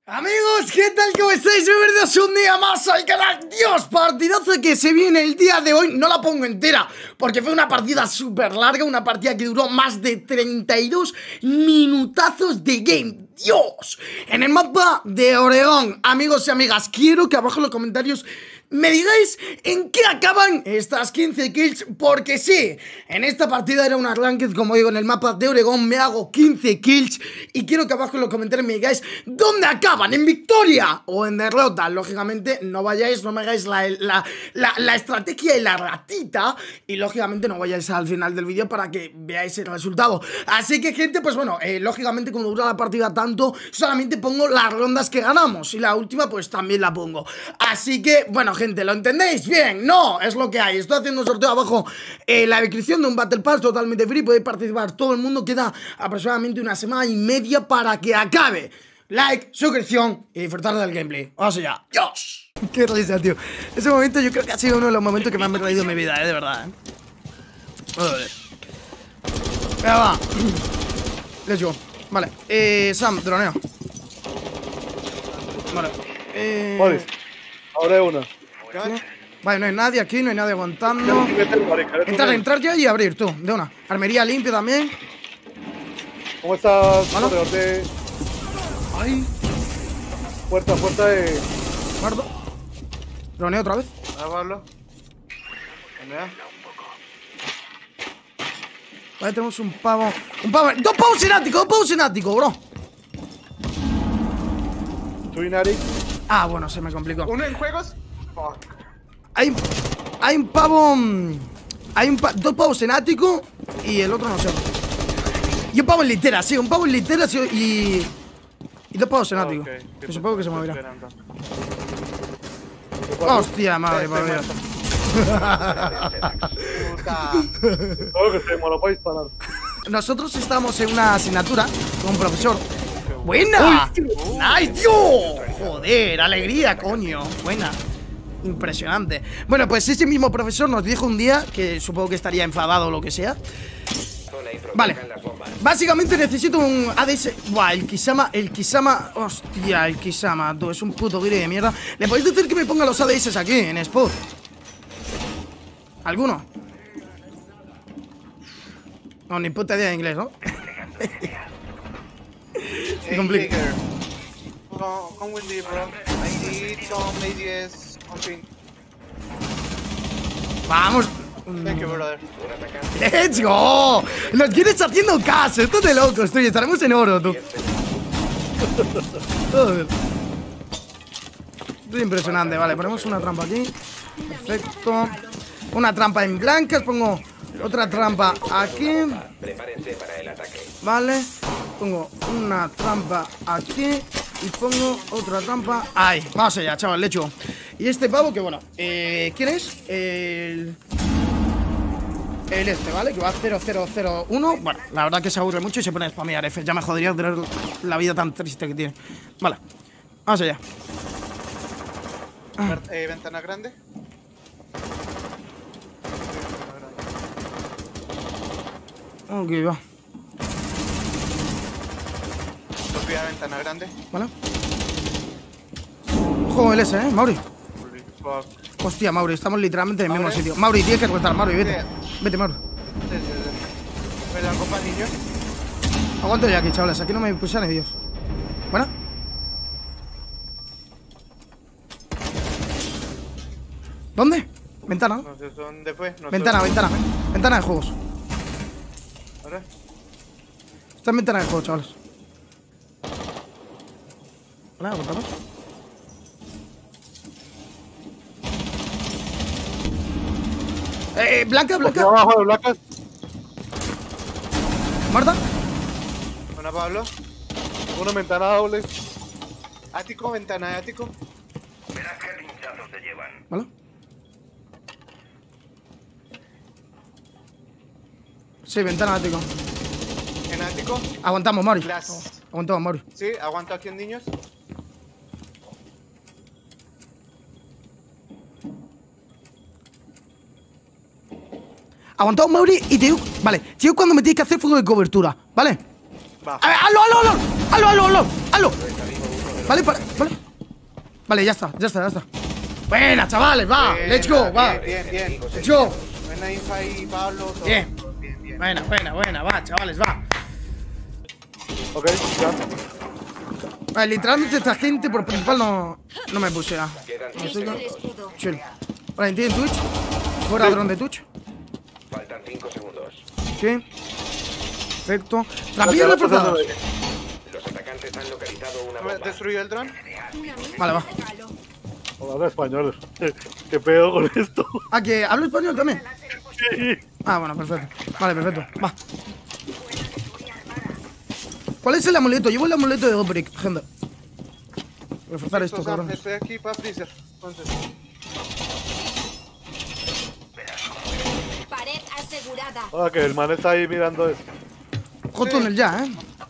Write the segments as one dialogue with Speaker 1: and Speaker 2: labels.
Speaker 1: Amigos, ¿qué tal? ¿Cómo estáis? Bienvenidos un día más al canal. Dios, partidazo que se viene el día de hoy. No la pongo entera porque fue una partida súper larga. Una partida que duró más de 32 minutazos de game. Dios, en el mapa de Oregón. Amigos y amigas, quiero que abajo en los comentarios me digáis en qué acaban estas 15 kills, porque sí, en esta partida era una ranked, como digo, en el mapa de Oregón me hago 15 kills y quiero que abajo en los comentarios me digáis dónde acaban, en victoria o en derrota. Lógicamente no vayáis, no me hagáis la estrategia y la ratita y lógicamente no vayáis al final del vídeo para que veáis el resultado. Así que gente, pues bueno, lógicamente como dura la partida tanto, solamente pongo las rondas que ganamos y la última pues también la pongo. Así que, bueno gente, ¿lo entendéis? Bien, no, es lo que hay. Estoy haciendo un sorteo abajo en la descripción de un Battle Pass totalmente free, podéis participar todo el mundo, queda aproximadamente una semana y media para que acabe. Like, suscripción y disfrutar del gameplay. Vamos allá. ¡Dios! Qué risa, tío. Ese momento yo creo que ha sido uno de los momentos que más me he reído en mi vida, de verdad, Joder. Venga, va. Let's go. Vale, Sam, droneo. Vale.
Speaker 2: Vale, ahora hay una.
Speaker 1: Vale, no hay nadie aquí, no hay nadie aguantando. Entrar ya y abrir, tú, de una. Armería limpia también.
Speaker 2: ¿Cómo estás?
Speaker 1: ¿Vale?
Speaker 2: Alrededor de...
Speaker 1: Ay.
Speaker 2: Puerta de...
Speaker 1: Guardo. Droneo otra vez.
Speaker 3: ¿Ah, Pablo?
Speaker 1: Vale, tenemos un pavo. Dos pavos cináticos, bro.
Speaker 2: Twinari.
Speaker 1: Ah, bueno, se me complicó.
Speaker 3: ¿Uno en juegos? Fuck.
Speaker 1: Hay un pavo. Dos pavos cináticos y el otro no sé. Y un pavo en litera, sí, un pavo en litera y dos pavos cináticos.
Speaker 3: Okay.
Speaker 1: Que supongo que se moverá.
Speaker 3: Esperando.
Speaker 1: Hostia, madre, por Dios.
Speaker 3: Puta.
Speaker 2: Todo que se demoró para disparar.
Speaker 1: Nosotros estamos en una asignatura con un profesor. ¡Buena! ¡Nice, tío! Joder, alegría, coño. Buena. Impresionante. Bueno, pues ese mismo profesor nos dijo un día, que supongo que estaría enfadado o lo que sea. Vale. Básicamente necesito un ADS. Buah, el Kisama. Hostia, el Kisama, tú, es un puto guiri de mierda. ¿Le podéis decir que me ponga los ADS aquí, en Spot? ¿Alguno? No, ni puta idea de inglés, ¿no? Se complica.
Speaker 3: Come with me, bro. I need some ADS on ping.
Speaker 1: Vamos.
Speaker 3: Thank you, brother.
Speaker 1: ¡Let's go! Nos quieres haciendo caso, esto es de locos, tú. Estaremos en oro, tú. Joder. Esto es impresionante, vale, ponemos una trampa aquí. Perfecto. Una trampa en blancas, pongo otra trampa aquí.
Speaker 4: Prepárense para el ataque.
Speaker 1: Vale. Pongo una trampa aquí y pongo otra trampa ahí. Vamos allá, chaval, le echo. Y este pavo que bueno, ¿quién es? El este, ¿vale? Que va a 0001. Bueno, la verdad que se aburre mucho y se pone a spamear F. Ya me jodería tener la vida tan triste que tiene. Vale, vamos allá.
Speaker 3: Ventana grande.
Speaker 1: Ok, va.
Speaker 3: Subí a ventana grande.
Speaker 1: Vale. Ojo el S, Mauri.
Speaker 3: Holy fuck.
Speaker 1: Hostia, Mauri, estamos literalmente en el mismo
Speaker 3: ¿Mauri?
Speaker 1: sitio. Mauri, tienes que retar, Mauri, vete. Vete, Mauri.
Speaker 3: ¿Me dan copa, niños?
Speaker 1: Aguanto ya aquí, chavales, aquí no me pulsan ni Dios. ¿Buena? ¿Dónde? Ventana, ¿no?
Speaker 3: No sé dónde fue. No sé
Speaker 1: Ventana,
Speaker 3: dónde.
Speaker 1: ventana. Ventana de juegos.
Speaker 3: ¿Ahora?
Speaker 1: Está en ventana de juegos, chavales. Vale, aguantamos. Blanca,
Speaker 2: Aquí
Speaker 1: blanca.
Speaker 2: abajo de blancas.
Speaker 1: Muerta.
Speaker 3: Una, Pablo.
Speaker 2: Una ventana doble.
Speaker 3: Ático, ventana de ático.
Speaker 4: Verás qué pinchazos te llevan.
Speaker 1: Vale. Sí, ventana ático.
Speaker 3: En ático.
Speaker 1: Aguantamos, Mauri.
Speaker 3: Glass.
Speaker 1: Aguantamos, Mauri.
Speaker 3: Sí, aguanto aquí en niños.
Speaker 1: Aguantamos, Mauri, y te digo. Vale, tío, cuando me tienes que hacer fuego de cobertura, ¿vale?
Speaker 3: Va.
Speaker 1: A ver, hazlo. Vale, vale. Vale, ya está. Buena, chavales, va.
Speaker 3: Bien,
Speaker 1: Let's go, va.
Speaker 3: Bien.
Speaker 1: Let's go.
Speaker 3: Buena info ahí, Pablo. Todo.
Speaker 1: Bien.
Speaker 3: Bien.
Speaker 1: Buena, va, chavales, va.
Speaker 2: Ok, ya.
Speaker 1: Vale, literalmente esta gente por principal no me pusea.
Speaker 4: Quedan
Speaker 1: No
Speaker 4: 5
Speaker 1: sé
Speaker 4: segundos. segundos.
Speaker 1: Chill. Vale, ¿entienden Twitch? Fuera dron de Twitch.
Speaker 4: Faltan 5 segundos.
Speaker 1: Sí. Perfecto. Trampillas reforzadas.
Speaker 4: Los atacantes han localizado una bomba.
Speaker 3: ¿Destruyó el dron?
Speaker 1: Vale, va.
Speaker 2: Habla español. ¿Qué pedo con esto?
Speaker 1: Ah, que hablo español también.
Speaker 2: Sí.
Speaker 1: Ah, bueno, perfecto. Vale, perfecto. Va. ¿Cuál es el amuleto? Llevo el amuleto de Outbreak, gente. Reforzar esto, cabrón.
Speaker 3: Estoy aquí para freezer. Entonces,
Speaker 5: Pared asegurada.
Speaker 2: Ah, que el man está ahí mirando eso.
Speaker 1: Hot tunnel ya,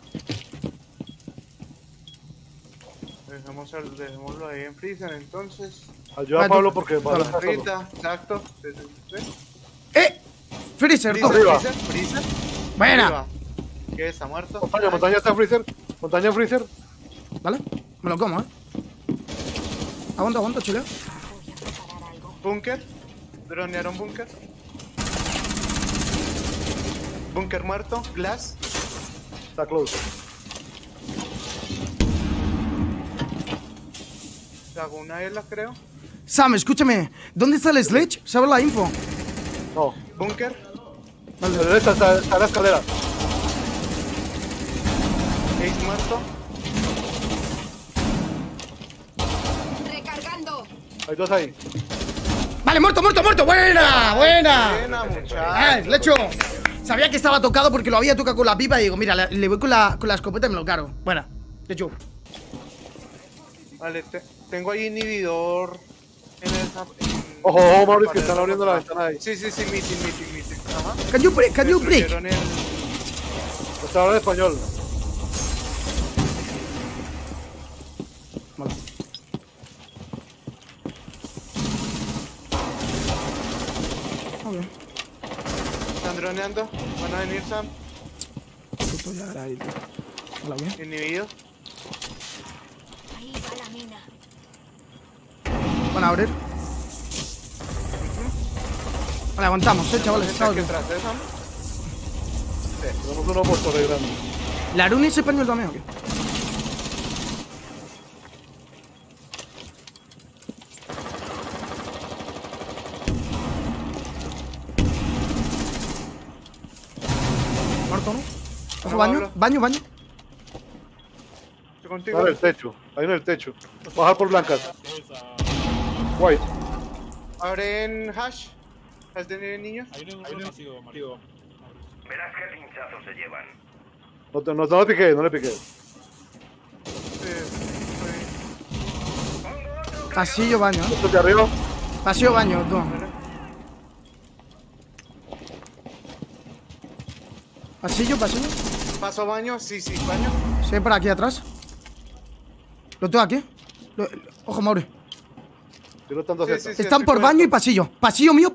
Speaker 3: dejémoslo ahí en freezer, entonces.
Speaker 2: Ayuda
Speaker 1: Vale,
Speaker 2: a Pablo
Speaker 1: tú-
Speaker 2: porque
Speaker 1: Vale.
Speaker 2: va a
Speaker 3: Rita, exacto.
Speaker 1: Freezer, todo.
Speaker 2: Arriba.
Speaker 3: Freezer.
Speaker 1: Buena.
Speaker 3: Arriba. ¿Qué está muerto?
Speaker 2: Montaña está en freezer. Montaña en freezer.
Speaker 1: Vale. Me lo como, Aguanta, chile.
Speaker 3: Búnker. Dronearon búnker. Búnker muerto. Glass.
Speaker 2: Está close.
Speaker 3: Hago una de las, creo.
Speaker 1: Sam, escúchame. ¿Dónde está el Sledge? ¿Sabes la info?
Speaker 2: No.
Speaker 3: Búnker.
Speaker 2: A la derecha está en la escalera.
Speaker 3: Ace muerto.
Speaker 5: Recargando.
Speaker 2: Hay dos ahí.
Speaker 1: Vale, muerto. Buena.
Speaker 3: Buena, muchacho.
Speaker 1: Le hecho. Sabía que estaba tocado porque lo había tocado con la pipa y digo, mira, le voy con la escopeta y me lo cargo. Buena. De hecho.
Speaker 3: Vale, tengo ahí inhibidor en esa.
Speaker 2: Ojo, Mauricio, que están abriendo la ventana ahí.
Speaker 3: Sí, meeting. Ajá.
Speaker 1: Can you break?
Speaker 3: Destruyeron
Speaker 2: Está hablando español.
Speaker 1: Vale. Ok.
Speaker 3: Están droneando. Van a venir, Sam.
Speaker 1: Puto ya era ahí, tío. Vale, bien.
Speaker 3: Inhibido.
Speaker 5: Ahí va la mina.
Speaker 1: Van a abrir. Vale, aguantamos, chavales.
Speaker 3: ¿Está
Speaker 1: Estamos
Speaker 3: aquí
Speaker 1: bien.
Speaker 3: atrás de Sam?
Speaker 2: Tenemos uno por torre grande.
Speaker 1: ¿La Rune es español también o qué? Muerto, ¿no? Ojo,
Speaker 3: No,
Speaker 1: baño.
Speaker 3: Pablo.
Speaker 1: Baño.
Speaker 3: Estoy contigo.
Speaker 2: Está en el techo. Ahí en el techo. Bajar por blancas. White.
Speaker 3: Abren hash. ¿Has tenido niños?
Speaker 4: Verás qué pinchazos se llevan.
Speaker 2: No le piqué.
Speaker 1: Pasillo, baño, ¿eh?
Speaker 2: Esto de arriba.
Speaker 1: Pasillo, baño, tú. Pasillo.
Speaker 3: Paso baño, sí, baño.
Speaker 1: Sí, por aquí atrás. Lo tengo aquí. Ojo, Mauri.
Speaker 2: Yo no tanto
Speaker 3: Sí,
Speaker 2: acepto.
Speaker 3: sí.
Speaker 1: Están
Speaker 3: estoy
Speaker 1: por baño y
Speaker 3: puesto.
Speaker 1: pasillo. Pasillo mío.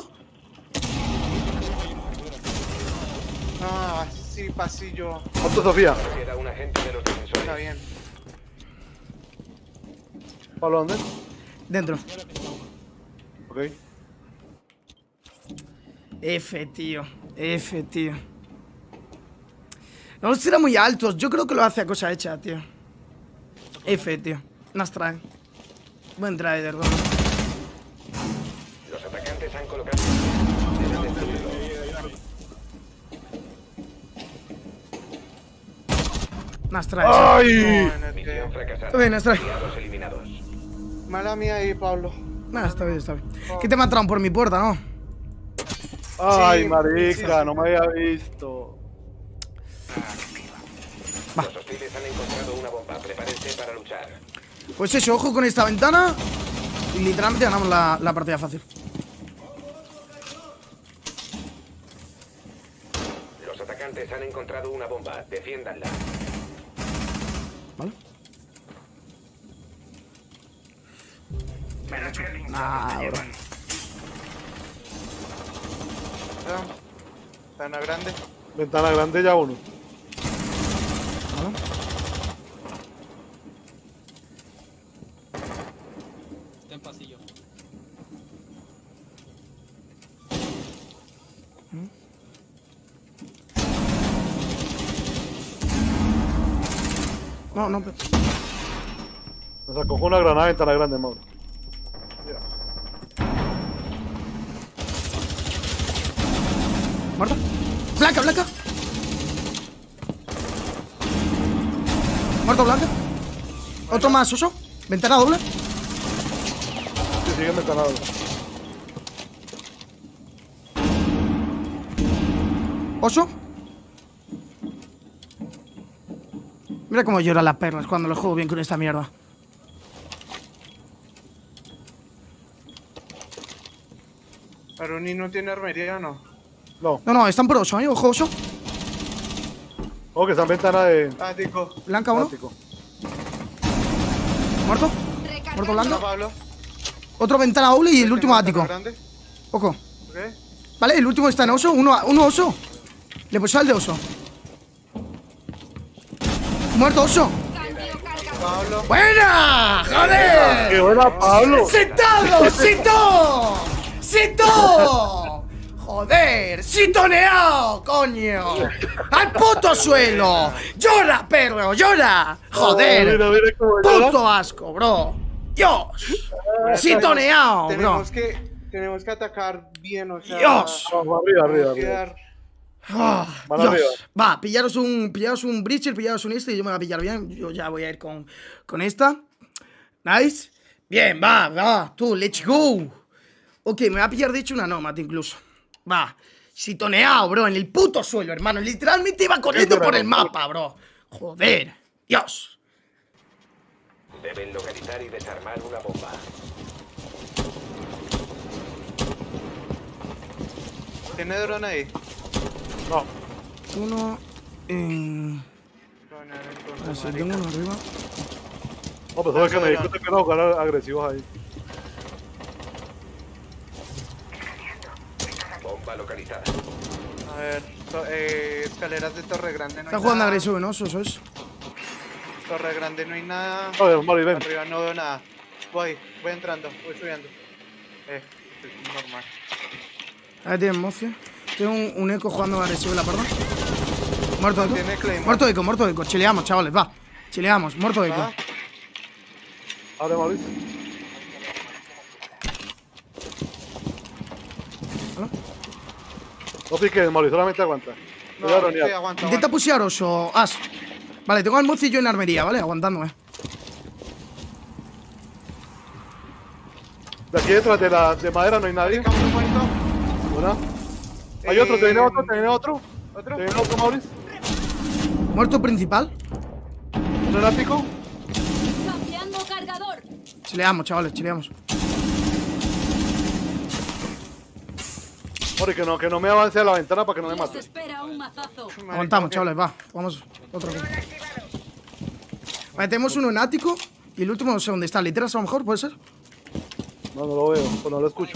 Speaker 3: Ah, sí, pasillo.
Speaker 2: ¿Cuánto, Sofía?
Speaker 4: Queda un agente de los
Speaker 3: Está
Speaker 4: defensores.
Speaker 3: bien.
Speaker 2: ¿Pablo dónde?
Speaker 1: Dentro.
Speaker 2: Ok.
Speaker 1: F, tío. No los tira muy altos. Yo creo que lo hace a cosa hecha, tío. F, tío. Nos trae. Buen trader, ¿no?
Speaker 4: Los atacantes han colocado. Deben destruirlo.
Speaker 1: Nos trae.
Speaker 2: ¡Ay!
Speaker 4: Misión fracasada.
Speaker 1: Está bien, nos trae.
Speaker 4: Aliados eliminados.
Speaker 3: Mala mía ahí, Pablo.
Speaker 1: Nah, está bien. ¿Qué te mataron por mi puerta, no?
Speaker 2: ¡Ay,
Speaker 3: Sí,
Speaker 2: marica!
Speaker 3: sí.
Speaker 2: No me había visto.
Speaker 1: Va.
Speaker 4: Los hostiles han encontrado una bomba. Prepárense para luchar.
Speaker 1: Pues eso, ojo con esta ventana. Y literalmente ganamos la partida fácil.
Speaker 4: Los atacantes han encontrado una bomba. Defiéndanla.
Speaker 1: ¿Vale?
Speaker 4: Verás qué pinchazos
Speaker 1: Ah,
Speaker 4: se
Speaker 1: bro.
Speaker 4: llevan.
Speaker 3: Ventana grande.
Speaker 2: Ventana grande ya uno.
Speaker 1: ¿Vale?
Speaker 6: pasillo.
Speaker 1: No.
Speaker 2: Me sacó con una granada en ventana grande, Mauro.
Speaker 1: Muerto. Blanca. Muerto, Blanca. Otro más, Oso. Ventana doble.
Speaker 2: Sí, sigue en ventana doble.
Speaker 1: Oso. Mira cómo lloran las perlas cuando lo juego bien con esta mierda.
Speaker 3: Aruni no tiene armería, ¿no?
Speaker 1: No, están por Oso, ¿eh? Ojo, Oso.
Speaker 2: Oh, que está en ventana de...
Speaker 3: Ático.
Speaker 1: Blanca, uno.
Speaker 2: Ático.
Speaker 1: Muerto.
Speaker 5: Recargando.
Speaker 1: Muerto,
Speaker 3: Hola,
Speaker 1: Blanca.
Speaker 3: Pablo.
Speaker 1: Otro ventana doble y el último
Speaker 3: Ventana
Speaker 1: ático.
Speaker 3: grande.
Speaker 1: Ojo.
Speaker 3: Ok.
Speaker 1: Vale, el último está en Oso. Uno Oso. Le puse al de Oso. Muerto, Oso.
Speaker 5: Cambio cargador.
Speaker 3: Pablo.
Speaker 1: ¡Buena! ¡Joder!
Speaker 2: ¡Qué buena, Pablo!
Speaker 1: ¡Sentado! ¡Sito! ¡Joder! ¡Sitoneado, coño! ¡Al puto suelo! ¡Llora, perro! ¡Llora! ¡Joder!
Speaker 2: Oh, mira cómo llora.
Speaker 1: ¡Puto asco, bro! ¡Dios! ¡Sitoneado, bro!
Speaker 3: Tenemos que atacar bien, o sea...
Speaker 1: ¡Dios!
Speaker 2: Vamos, arriba.
Speaker 3: quedar-
Speaker 1: Ah,
Speaker 2: Van
Speaker 1: Dios.
Speaker 2: arriba.
Speaker 1: Va, pillaros un Breacher, pillaros un este y yo me voy a pillar bien. Yo ya voy a ir con esta. Nice. Bien, va. Tú, let's go. Ok, me voy a pillar de hecho una nómada incluso. Va. Sitoneado, bro, en el puto suelo, hermano. Literalmente iba corriendo por el mapa, bro. Joder. Dios.
Speaker 4: Deben localizar y desarmar una bomba.
Speaker 3: ¿Tiene dron ahí?
Speaker 2: No.
Speaker 1: Uno en... Así, tengo uno arriba.
Speaker 2: No, pues es que me di cuenta que no jugar agresivos ahí.
Speaker 4: Bomba localizada.
Speaker 3: A ver, escaleras de Torre Grande no hay
Speaker 1: Está jugando
Speaker 3: nada.
Speaker 1: agresivo, ¿no? Eso es.
Speaker 3: Torre Grande no hay nada.
Speaker 2: A ver, Mari, ven.
Speaker 3: Arriba no veo nada. Voy entrando, voy subiendo. Es normal.
Speaker 1: Ahí tienen mocio. Tengo un eco jugando agresivo en la parda. Muerto eco.
Speaker 3: Tiene Claymore.
Speaker 1: Muerto eco. Chileamos, chavales, va. Chileamos, muerto eco.
Speaker 3: ¿Va?
Speaker 2: Abre, Mauricio. No piques, Mauricio, solamente aguanta.
Speaker 3: No,
Speaker 2: Voy a
Speaker 3: sí,
Speaker 2: ronear.
Speaker 3: aguanta.
Speaker 1: Intenta pushearos o as. Vale, tengo al mocio y yo en armería, ¿vale? Aguantándome.
Speaker 2: De aquí detrás de madera no hay nadie.
Speaker 3: Campo muerto.
Speaker 2: Buena. Hay otro, te viene otro.
Speaker 3: ¿Otro?
Speaker 2: Te viene otro, Mauricio.
Speaker 1: Muerto principal.
Speaker 2: ¿Un elástico?
Speaker 5: Cambiando cargador.
Speaker 1: Chileamos, chavales, chileamos.
Speaker 2: Mori, que no me avance a la ventana para que no me
Speaker 5: Les
Speaker 2: mate.
Speaker 5: espera un mazazo.
Speaker 1: Aguantamos, chavales, va. Vamos, otro aquí. Vale, tenemos uno en ático. Y el último no sé dónde está. ¿Literas a lo mejor? ¿Puede ser?
Speaker 2: No lo veo, pues no lo escucho.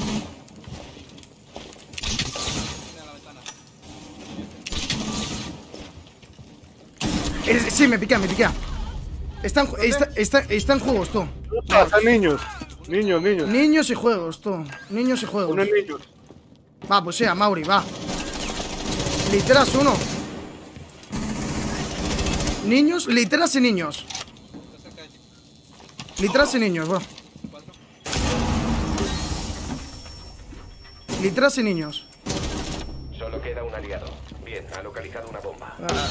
Speaker 1: Sí, me piquea. Está en juegos, tú.
Speaker 2: Están niños. Niños.
Speaker 1: Niños y juegos, tú. Niños y juegos.
Speaker 2: Unos niños.
Speaker 1: Va, pues sea, Mauri, va. Literas uno. Niños, literas y niños. Literas y niños, bro. Literas y niños.
Speaker 4: Solo queda un aliado. Bien, ha localizado una bomba.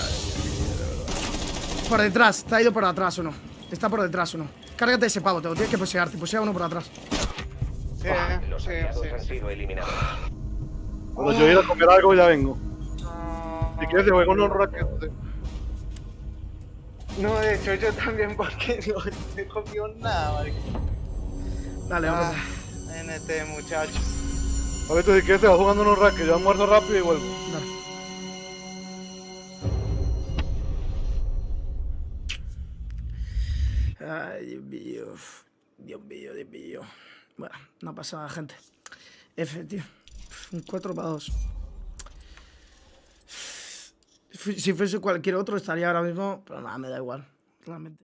Speaker 1: Por detrás, te ha ido por atrás uno. Está por detrás uno. Cárgate ese pavo, te lo tienes que posear. Te posea uno por atrás.
Speaker 3: Sí,
Speaker 4: Los aliados han sido eliminados.
Speaker 2: Cuando yo ir a comer algo ya vengo.
Speaker 3: No,
Speaker 2: Si quieres te juego un racket.
Speaker 3: no, de hecho yo también porque no he comido nada, marica.
Speaker 1: Dale,
Speaker 3: Ah,
Speaker 1: vamos.
Speaker 3: NT, muchachos.
Speaker 2: A ver, tú si quieres te vas jugando unos rackets. Yo almuerzo rápido y vuelvo.
Speaker 1: Dale. Ay, Dios mío. Dios mío. Bueno, no pasa nada, gente. F, tío. Un 4-2. Si fuese cualquier otro estaría ahora mismo, pero nada, me da igual, realmente.